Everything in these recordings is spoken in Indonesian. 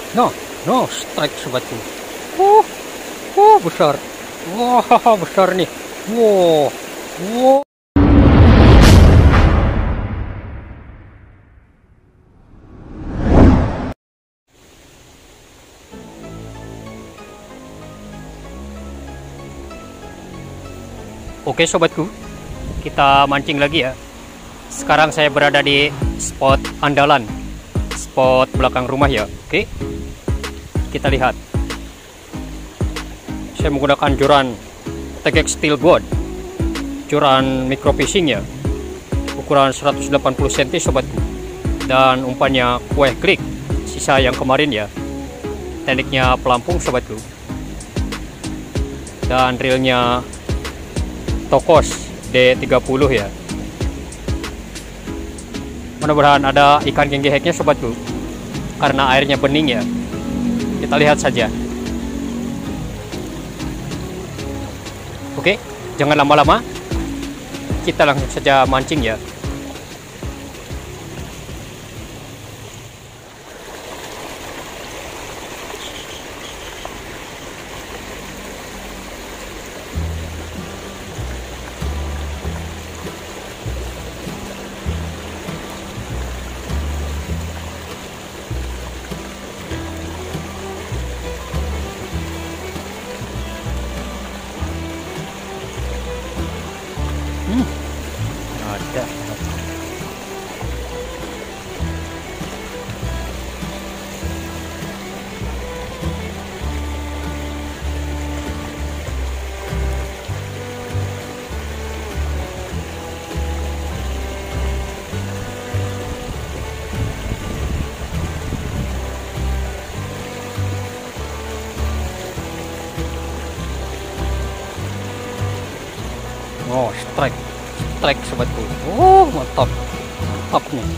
No, no, strike sobatku. Besar. Wah, besar nih. Wow, wow. Oke sobatku, kita mancing lagi ya. Sekarang saya berada di spot andalan, spot belakang rumah ya. Oke, kita lihat. Saya menggunakan joran Tegek Steel Boat, joran micro fishing ya, ukuran 180 cm sobatku, dan umpannya kue klik, sisa yang kemarin ya. Tekniknya pelampung sobatku, dan reelnya Tokos D30 ya. Mudah-mudahan ada ikan genggeheknya sobatku, karena airnya bening ya. Kita lihat saja. Oke, jangan lama-lama, kita langsung saja mancing ya. Ada. Oh, strike sobatku. Mantap nih.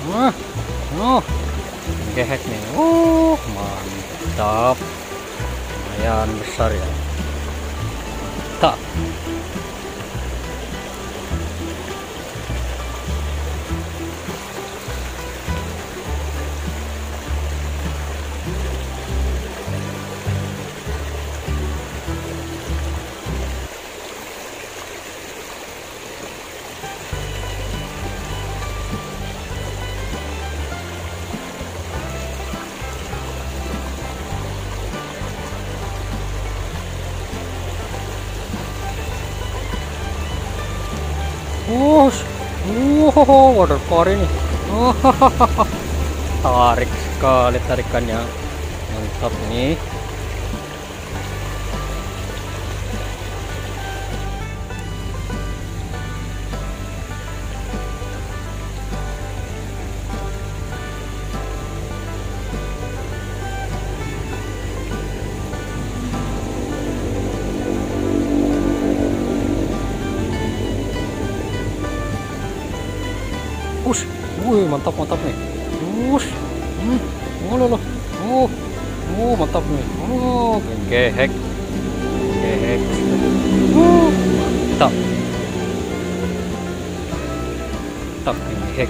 Gehek nih. Mantap, lumayan besar ya. Mantap. Water power ini. Tarik sekali tarikannya. Mantap nih. Mantap nih. Mantap nih. Gehek. Mantap. Gehek.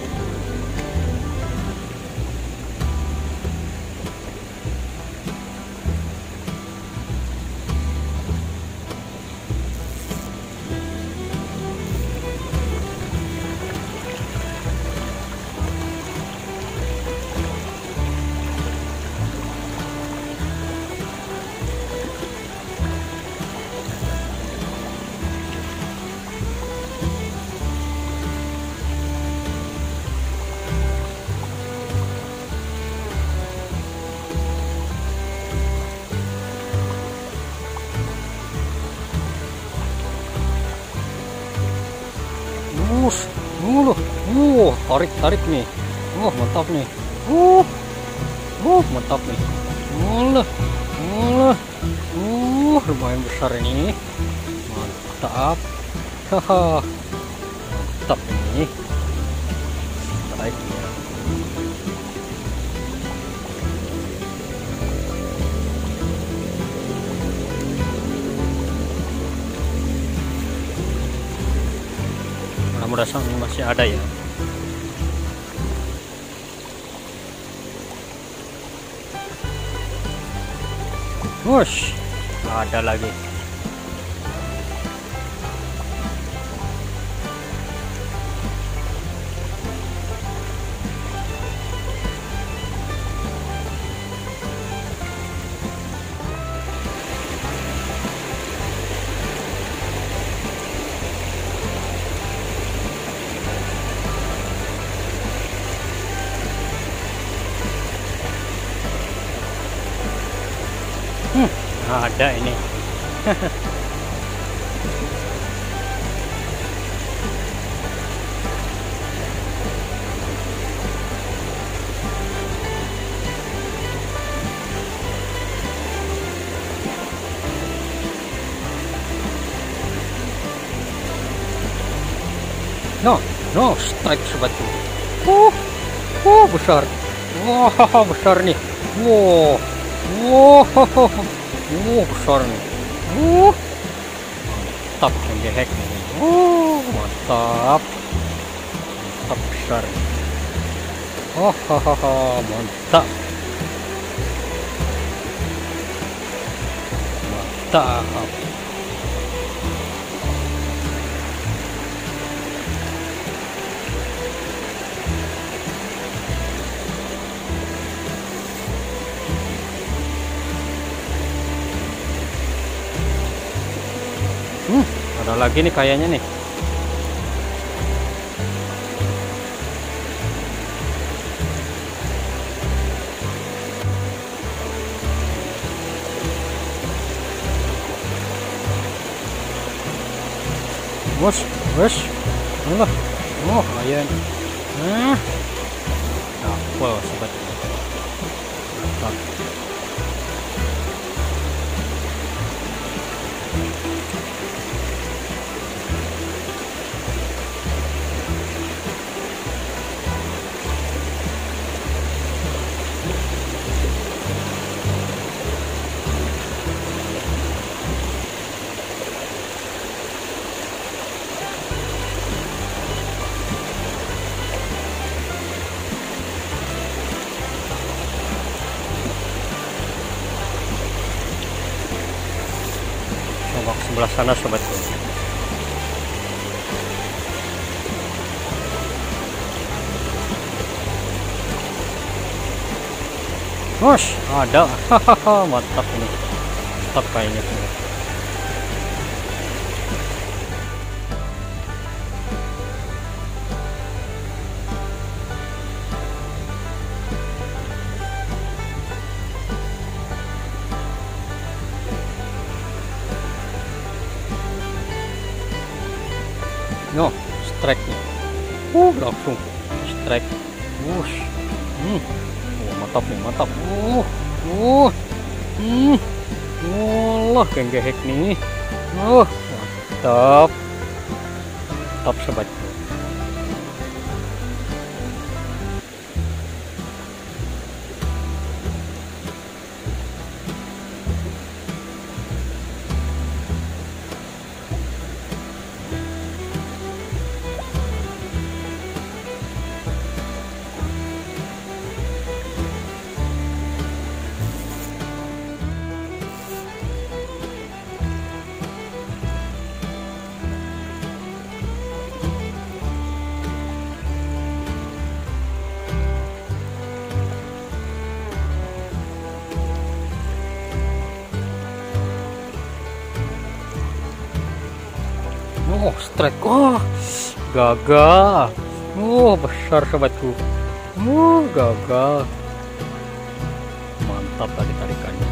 Tarik nih. Mantap nih. Mantap nih. Lumayan besar ini. Mantap. Mantap nih. Tarik ya. Mudah-mudahan masih ada ya. Wush, ada lagi. Ada ini. No, strike sobatku. Besar. Wah, besar nih. Wow, besar nih. Mantap gehek nih. Mantap. Mantap besar. Mantap. Mantap. Ada lagi nih kayaknya nih. Bos. Allah. Ayan. Dapel sobat. Mantap. Coba ke sebelah sana sobatku. Ada. Mantap ini. Mantap kayaknya. Strike nih. Langsung strike. Mantap nih, mantap. Allah, gehek nih. Mantap. Mantap sobat. Strike. Gagal. Besar sobatku. Gagal. Mantap tadi tarikannya.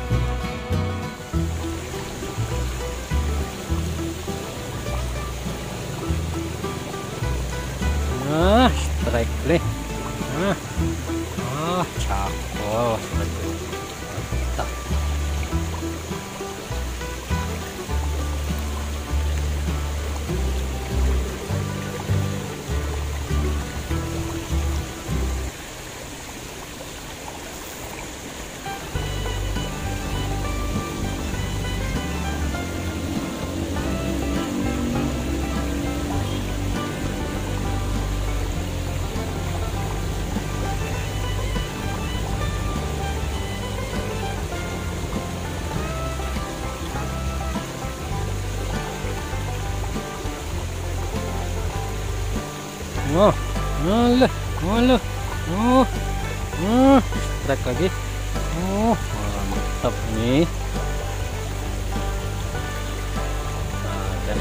Strike nih. Cakep sobatku. Mantap. Oh, alah, alah. Oh, strike lagi. Oh, mantap nih. Ada.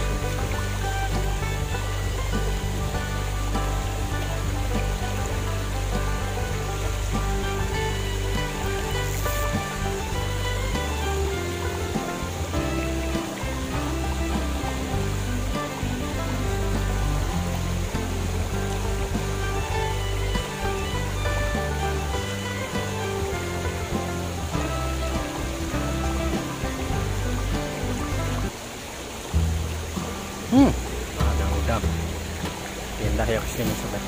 Ada udang. Pindah ya ke sini sobat.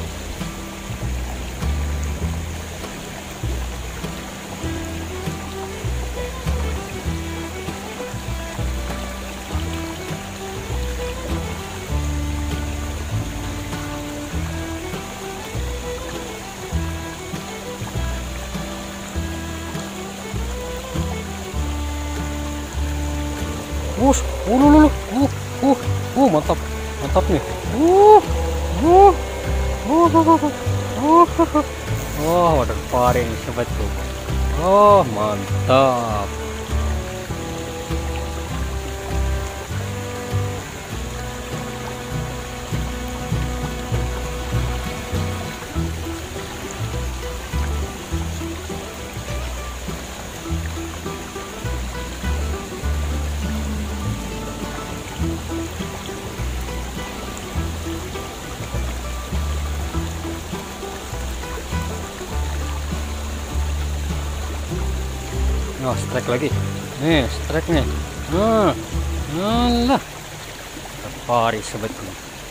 Mantap, mantap nih. Water paring sobatku. Oh, mantap. Oh, strike lagi. Nih, strike nih. Alah. Terpari sobatku.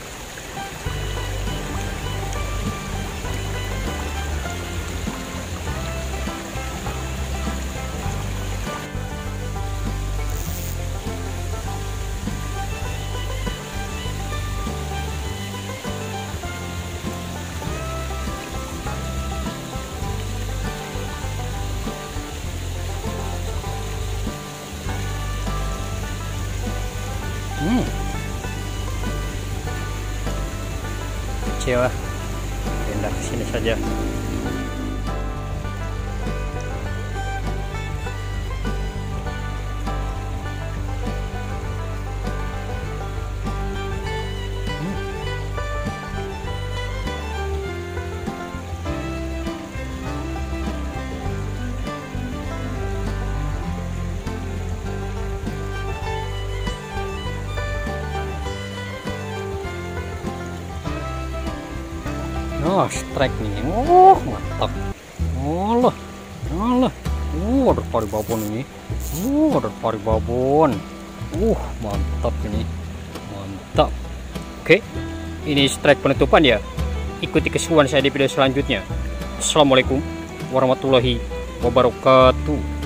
Kecil lah, pindah ke sini saja. Oh, strike nih. Oh, mantap. Allah. Allah. Ada pari babon ini. Ada pari babon. Mantap ini. Mantap. Oke. Ini strike penutupan ya. Ikuti keseruan saya di video selanjutnya. Assalamualaikum warahmatullahi wabarakatuh.